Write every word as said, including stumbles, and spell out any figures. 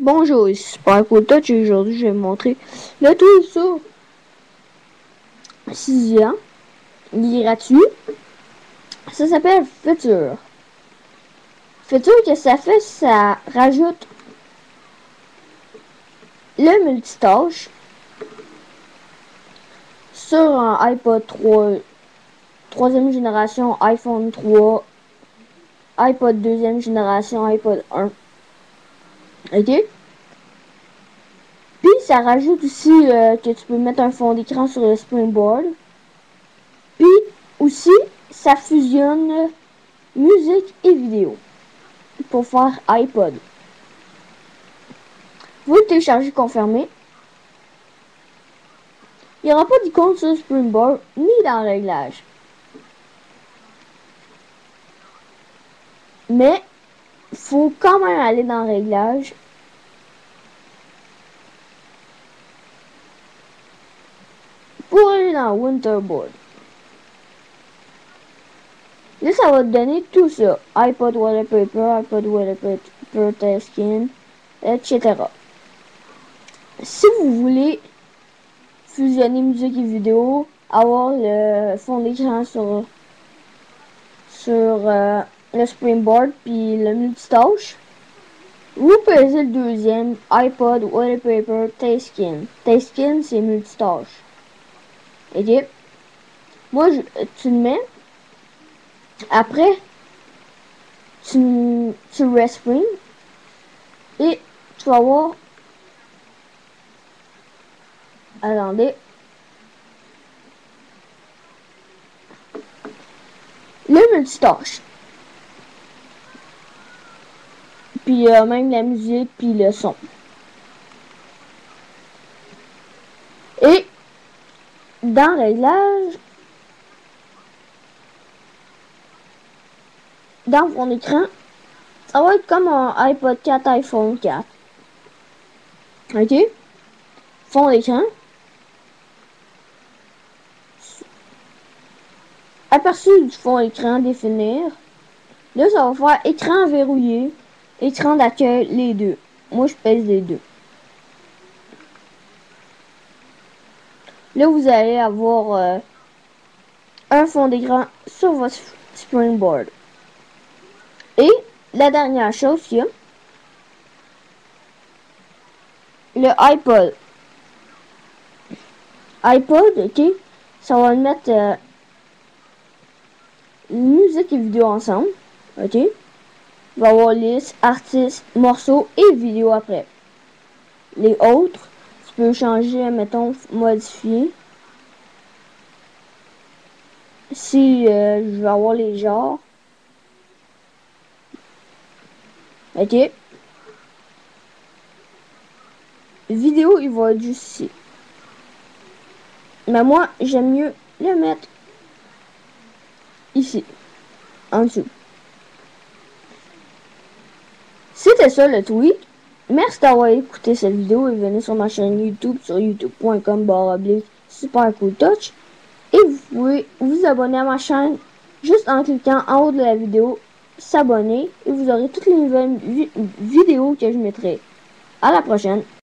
Bonjour, ici Super Cool Touch et aujourd'hui je vais vous montrer le tour sur Cydia. Il est gratuit. Ça s'appelle Future. Future, qu'est-ce que ça fait? Ça rajoute le multitâche sur un iPod trois, troisième génération, iPhone trois, iPod deuxième génération, iPod un. Ok? Puis ça rajoute aussi euh, que tu peux mettre un fond d'écran sur le Springboard. Puis aussi, ça fusionne musique et vidéo pour faire iPod. Vous le téléchargez confirmé. Il n'y aura pas d'icône sur Springboard ni dans le réglage. Mais il faut quand même aller dans le réglage. Pour aller dans Winterboard. Là, ça va te donner tout ça. iPod Wallpaper, iPod Wallpaper Tasking, et cetera. Si vous voulez fusionner musique et vidéo, avoir le fond d'écran sur, sur euh, le Springboard puis le multitâche, vous pesez le deuxième, iPod Wallpaper Tasking. Tasking, c'est multitâche. Ok? Moi, je, tu le mets. Après, tu, tu le respring et tu vas voir. Attendez. Le multitâche. Puis euh, même la musique, puis le son. Et dans le réglage, dans mon écran, ça va être comme un iPod quatre, iPhone quatre. Ok? Fond d'écran. Aperçu du fond d'écran, définir. Là, ça va faire écran verrouillé, écran d'accueil, les deux. Moi, je pèse les deux. Là, vous allez avoir euh, un fond d'écran sur votre Springboard. Et la dernière chose qu'il y a, le iPod. iPod, ok, ça va le mettre euh, musique et vidéo ensemble, ok. Il va y avoir liste, artiste, morceaux et vidéo après. Les autres, tu peux changer, mettons, modifier. Si euh, je vais avoir les genres, ok. Vidéo, il va être juste ici. Mais moi, j'aime mieux le mettre ici, en dessous. C'était ça le tweet. Merci d'avoir écouté cette vidéo et venez sur ma chaîne YouTube sur youtube point com barre oblique super cool touch. Et vous pouvez vous abonner à ma chaîne juste en cliquant en haut de la vidéo, s'abonner et vous aurez toutes les nouvelles vi vidéos que je mettrai. À la prochaine.